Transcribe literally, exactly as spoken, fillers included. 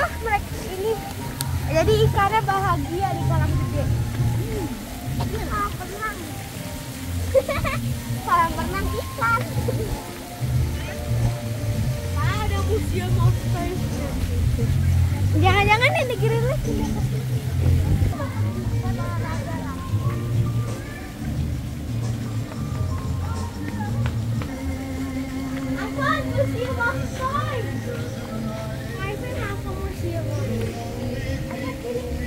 wah mereka ini. Jadi ikannya bahagia di kolam gede. Kolam renang. Kolam renang ikan. Mana ada museum of science? Jangan-jangan yang dikirim lagi. Apaan museum of science? I think have a museum of science.